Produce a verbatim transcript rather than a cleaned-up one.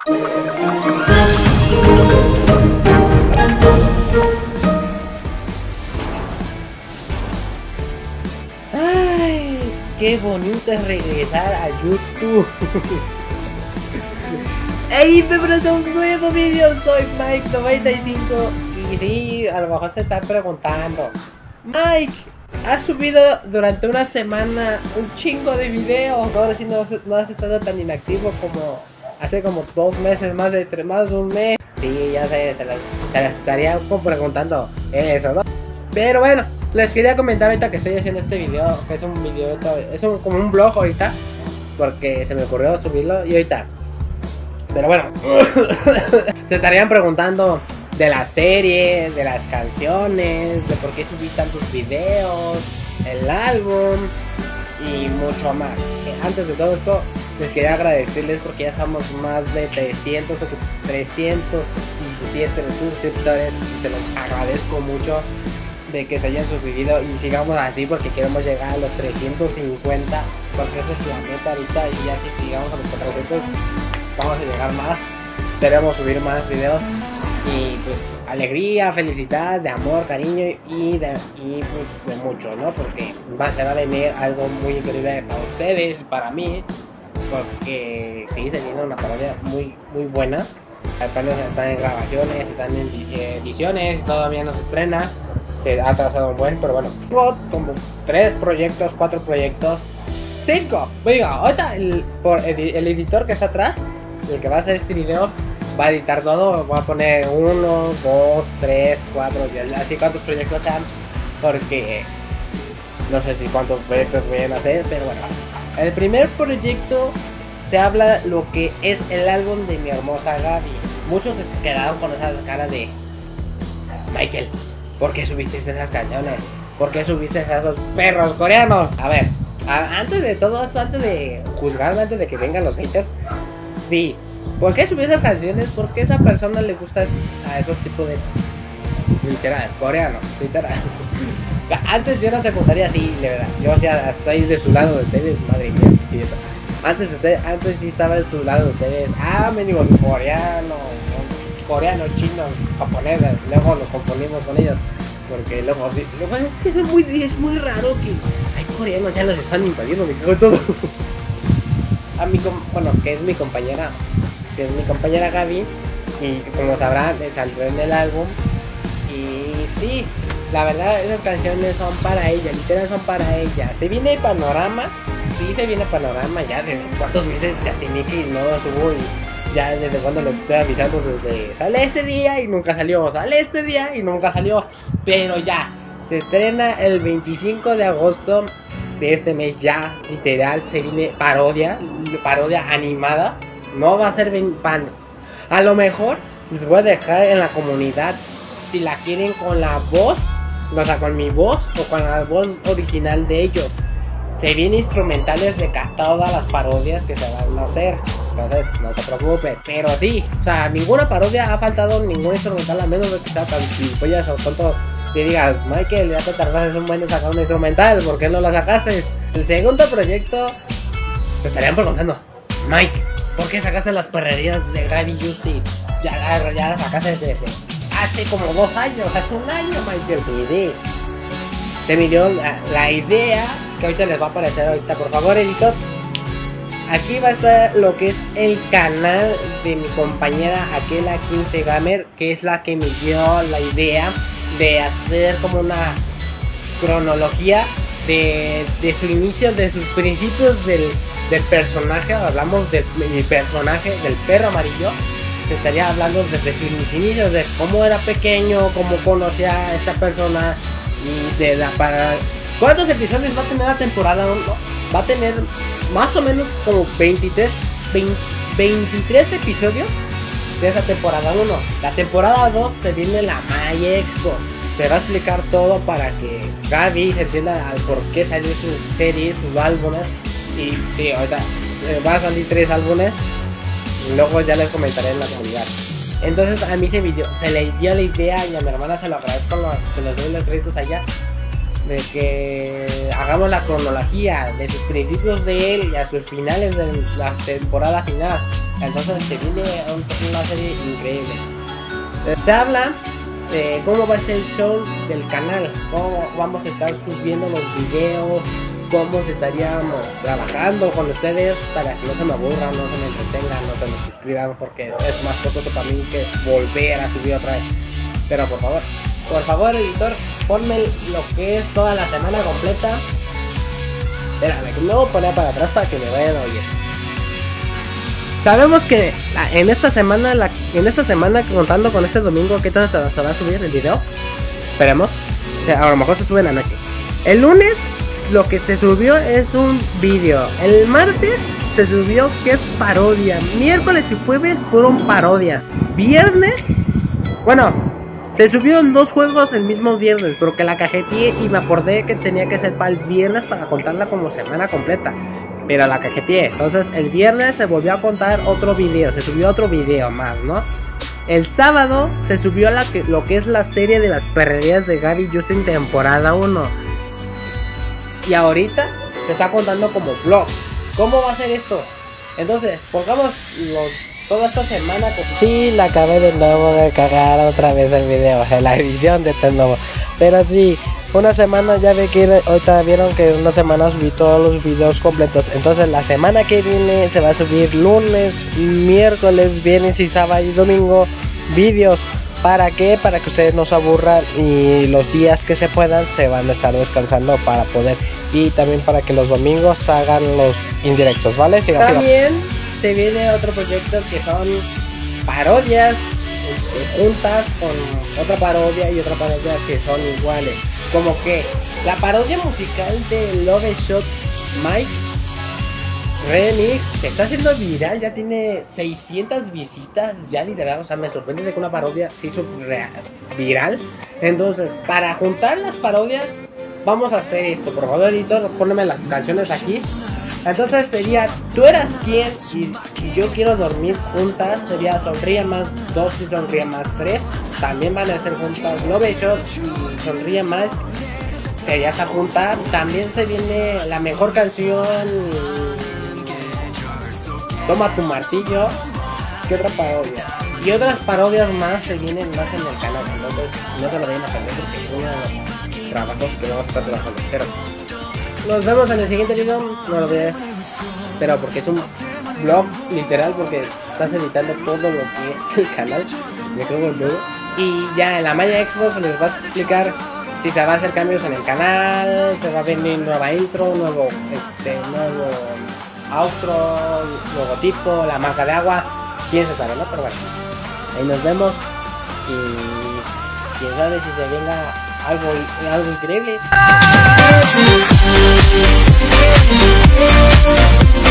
Ay, qué bonito es regresar a YouTube. ¡Ey, bienvenidos a un nuevo video! Soy Mike noventa y cinco. Y sí, a lo mejor se están preguntando, Mike, has subido durante una semana un chingo de videos. Ahora sí no, no has estado tan inactivo como hace como dos meses, más de tres, más de un mes. Sí, ya sé, se las, se las estaría preguntando eso, ¿no? Pero bueno, les quería comentar ahorita que estoy haciendo este video, que es un video, es un, como un vlog ahorita, porque se me ocurrió subirlo y ahorita. Pero bueno, se estarían preguntando de la serie, de las canciones, de por qué subí tantos videos, el álbum y mucho más. Antes de todo esto, les quería agradecerles porque ya somos más de trescientos diecisiete suscriptores y se los agradezco mucho de que se hayan suscribido y sigamos así porque queremos llegar a los trescientos cincuenta, porque esa es la meta ahorita, y ya si sigamos a los cuatrocientos vamos a llegar más, queremos subir más videos y pues alegría, felicidad, de amor, cariño y de, y pues de mucho, ¿no? Porque va, se va a venir algo muy increíble para ustedes, para mí, porque sí, se viene una parodia muy muy buena. Apenas están en grabaciones, están en ediciones, todavía no se estrena, se ha atrasado un buen, pero bueno, como tres proyectos, cuatro proyectos, cinco. Venga, ahorita el, por el, el editor que está atrás, el que va a hacer este video, va a editar todo, va a poner uno, dos, tres, cuatro, así cuantos proyectos sean, porque no sé si cuántos proyectos vayan a hacer, pero bueno. El primer proyecto se habla lo que es el álbum de mi hermosa Gaby. Muchos se quedaron con esa cara de Michael, ¿por qué subiste esas canciones? ¿Por qué subiste a esos perros coreanos? A ver, a, antes de todo esto, antes de juzgarme, antes de que vengan los haters, sí, ¿por qué subí esas canciones? Porque a esa persona le gusta a esos tipos de literal, coreanos, literal. Antes yo en la secundaria sí, de verdad, yo o sea, estoy de su lado de ustedes, madre mía, chilleta. Antes, usted, antes sí estaba de su lado de ustedes. Ah, me digo coreano, coreano, chino, japonés. Luego los confundimos con ellos. Porque luego, luego es que es muy, es muy raro que hay coreanos, ya los están invadiendo, me cago todo. A mi, bueno, que es mi compañera, que es mi compañera Gaby. Y como sabrán, salió en el álbum. Y sí, la verdad, esas canciones son para ella, literal son para ella. Se viene Panorama. Sí, se viene Panorama, ya desde cuántos meses ya tiene que no lo subo y ya desde cuando les estoy avisando desde sale este día y nunca salió, sale este día y nunca salió, pero ya, se estrena el veinticinco de agosto de este mes, ya, literal, se viene parodia, parodia animada, no va a ser pan, a lo mejor les voy a dejar en la comunidad si la quieren con la voz, o sea, con mi voz o con la voz original de ellos. Se vienen instrumentales de todas las parodias que se van a hacer, entonces no se preocupe, pero sí, o sea, ninguna parodia ha faltado, ningún instrumental, a menos de que sea tan gilipollas o tonto que digas, Michael, ya te tardaste un buen en sacar un instrumental, ¿por qué no lo sacaste? El segundo proyecto, se estarían preguntando, Mike, ¿por qué sacaste las perrerías de Gaby Justi? Ya, ya las sacaste desde hace como dos años, hace un año, Michael, y sí, se me dio la, la idea que ahorita les va a aparecer ahorita, por favor, editor. Aquí va a estar lo que es el canal de mi compañera Aquela quince Gamer, que es la que me dio la idea de hacer como una cronología de, de su inicio, de sus principios del, del personaje. Hablamos de mi personaje, del perro amarillo. Se estaría hablando desde sus inicios, de cómo era pequeño, cómo conocía a esta persona y de la para... ¿Cuántos episodios va a tener la temporada uno? Va a tener más o menos como veintitrés, veinte, veintitrés episodios de esa temporada uno. La temporada dos se viene la My Expo. Se va a explicar todo para que Gaby se entienda al por qué salió su serie, sus álbumes. Y sí, ahorita eh, va a salir tres álbumes. Y luego ya les comentaré en la comunidad. Entonces a mí se, video, se le dio la idea y a mi hermana se lo agradezco, se los doy los créditos allá. de que hagamos la cronología de sus principios de él y a sus finales de la temporada final. Entonces se viene una serie increíble. Se habla de cómo va a ser el show del canal, cómo vamos a estar subiendo los videos, cómo se estaríamos trabajando con ustedes para que no se me aburran, no se me entretengan, no se me suscriban, porque es más costoso para mí que volver a subir otra vez. Pero por favor, por favor editor, ponme lo que es toda la semana completa. Espérame, que me voy a poner para atrás para que me vayan a oír. Sabemos que en esta semana, la, en esta semana contando con este domingo, ¿qué tal se va a subir el video? Esperemos. O sea, a lo mejor se sube en la noche. El lunes lo que se subió es un video. El martes se subió que es parodia. Miércoles y jueves fueron parodias. Viernes, bueno, se subieron dos juegos el mismo viernes, pero que la cajeteé y me acordé que tenía que ser para el viernes para contarla como semana completa. Pero la cajeteé. Entonces el viernes se volvió a contar otro video. Se subió otro video más, ¿no? El sábado se subió la que, lo que es la serie de las perrerías de Gaby Justin temporada uno. Y ahorita se está contando como vlog. ¿Cómo va a ser esto? Entonces, pongamos los, toda esta semana. Sí, la acabé de nuevo de cagar otra vez el video. La edición de este nuevo. Pero sí, una semana ya ve que ahorita vieron que una semana subí todos los videos completos. Entonces la semana que viene se va a subir lunes, miércoles, viernes y sábado y domingo vídeos. ¿Para qué? Para que ustedes no se aburran y los días que se puedan se van a estar descansando para poder. Y también para que los domingos hagan los indirectos, ¿vale? Sigan, también sigan. Se viene otro proyecto que son parodias este, juntas con otra parodia y otra parodia que son iguales. Como que la parodia musical de Love Shot Mike Remix se está haciendo viral, ya tiene seiscientas visitas, ya literal, o sea, me sorprende de que una parodia se hizo real, viral. Entonces, para juntar las parodias, vamos a hacer esto. Por favor, editor, poneme las canciones aquí. Entonces sería Tú eras quien y, y Yo quiero dormir juntas. Sería Sonríe más dos y Sonríe más tres. También van a ser juntas Love Shot y Sonríe más. Sería esta junta. También se viene la mejor canción, Toma tu martillo. ¿Qué otra parodia? Y otras parodias más se vienen más en el canal. Entonces no te lo vayan a perder porque es uno de los trabajos que vamos a estar trabajando. Pero nos vemos en el siguiente video. No lo veas, pero porque es un vlog literal, porque estás editando todo lo que es el canal. Me creo el video. Y ya en la Maya Xbox les va a explicar si se va a hacer cambios en el canal, se va a venir nueva intro, nuevo este nuevo outro, logotipo, la marca de agua, quién se sabe, ¿no? Pero bueno, ahí nos vemos y quién sabe si se venga algo, algo increíble.